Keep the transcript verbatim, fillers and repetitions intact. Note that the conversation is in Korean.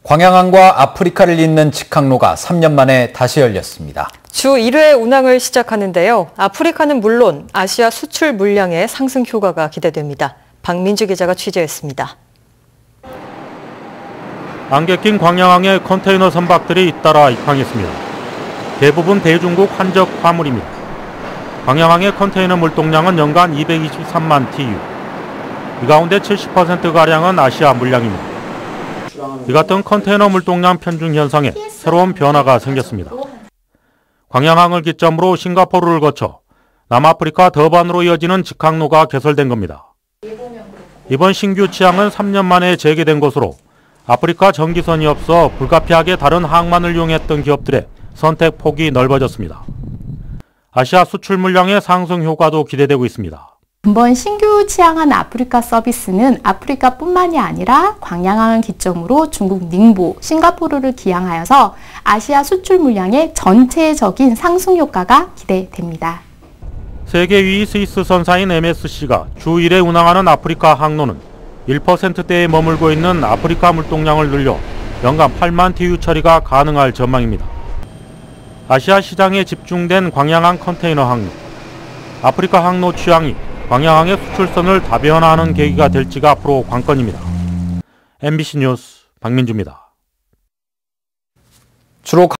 광양항과 아프리카를 잇는 직항로가 삼 년 만에 다시 열렸습니다. 주 일 회 운항을 시작하는데요. 아프리카는 물론 아시아 수출 물량의 상승 효과가 기대됩니다. 박민주 기자가 취재했습니다. 안개 낀 광양항의 컨테이너 선박들이 잇따라 입항했습니다. 대부분 대중국 환적 화물입니다. 광양항의 컨테이너 물동량은 연간 이백이십삼만 티유. 이 가운데 칠십 퍼센트가량은 아시아 물량입니다. 이 같은 컨테이너 물동량 편중 현상에 새로운 변화가 생겼습니다. 광양항을 기점으로 싱가포르를 거쳐 남아프리카 더반으로 이어지는 직항로가 개설된 겁니다. 이번 신규 치항은 삼 년 만에 재개된 것으로 아프리카 전기선이 없어 불가피하게 다른 항만을 이용했던 기업들의 선택 폭이 넓어졌습니다. 아시아 수출 물량의 상승 효과도 기대되고 있습니다. 이번 신규 치항한 아프리카 서비스는 아프리카뿐만이 아니라 광양항을 기점으로 중국 닝보, 싱가포르를 기항하여서 아시아 수출 물량의 전체적인 상승 효과가 기대됩니다. 세계 위 위 스위스 선사인 엠에스씨가 주 일 회 운항하는 아프리카 항로는 일 퍼센트대에 머물고 있는 아프리카 물동량을 늘려 연간 팔만 티유 처리가 가능할 전망입니다. 아시아 시장에 집중된 광양항 컨테이너 항로. 아프리카 항로 취항이 광양항의 수출선을 다변화하는 계기가 될지가 앞으로 관건입니다. 엠비씨 뉴스 박민주입니다. 주로